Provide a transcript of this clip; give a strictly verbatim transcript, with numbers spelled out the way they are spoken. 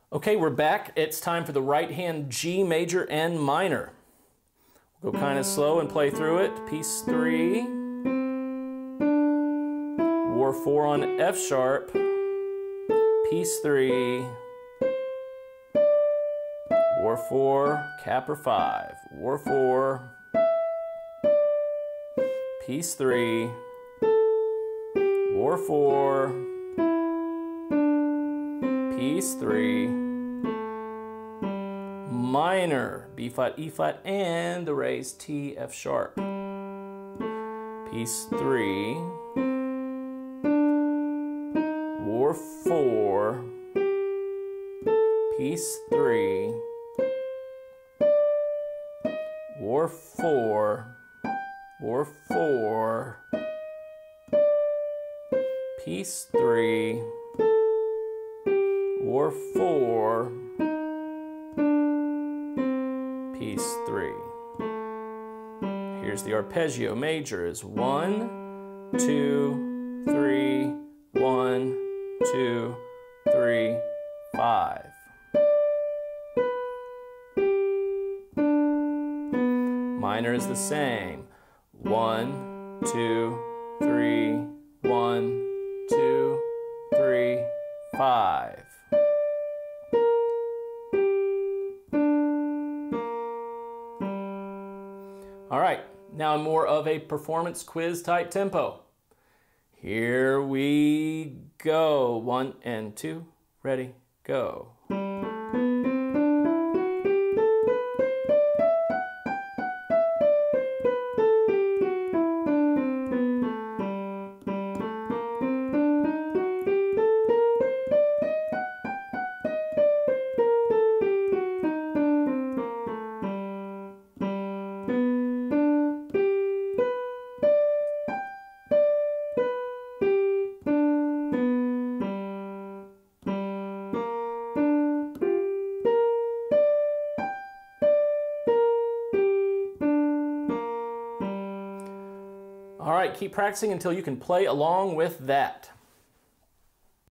Okay, we're back. It's time for the right hand G major and minor. We'll go kind of slow and play through it. Piece three. War four on F sharp. Piece three. War four, Capra five. War four. Piece three. War four. Piece three, minor, B flat, E flat, and the raised T, F sharp. Piece three, War four, Piece three, War four, War four, Piece three, War four, Piece three. Here's the arpeggio. Major is one, two, three, one, two, three, five. Minor is the same. One, two, three, one, two, three, five. All right, now more of a performance quiz type tempo. Here we go. One and two, ready, go. All right, keep practicing until you can play along with that.